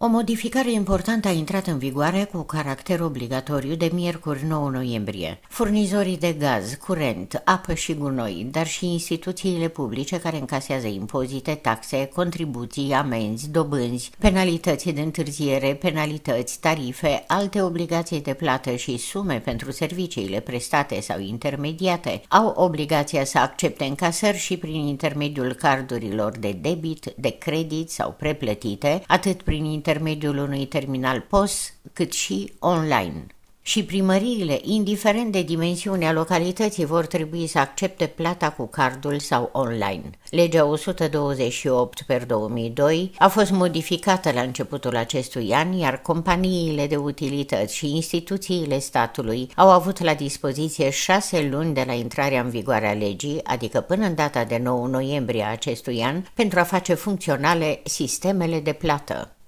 O modificare importantă a intrat în vigoare cu caracter obligatoriu de miercuri 9 noiembrie. Furnizorii de gaz, curent, apă și gunoi, dar și instituțiile publice care încasează impozite, taxe, contribuții, amenzi, dobânzi, penalități de întârziere, penalități, tarife, alte obligații de plată și sume pentru serviciile prestate sau intermediate, au obligația să accepte încasări și prin intermediul cardurilor de debit, de credit sau preplătite, atât prin intermediul unui terminal POS, cât și online. Și primăriile, indiferent de dimensiunea localității, vor trebui să accepte plata cu cardul sau online. Legea 128/2002 a fost modificată la începutul acestui an, iar companiile de utilități și instituțiile statului au avut la dispoziție 6 luni de la intrarea în vigoare a legii, adică până în data de 9 noiembrie a acestui an, pentru a face funcționale sistemele de plată.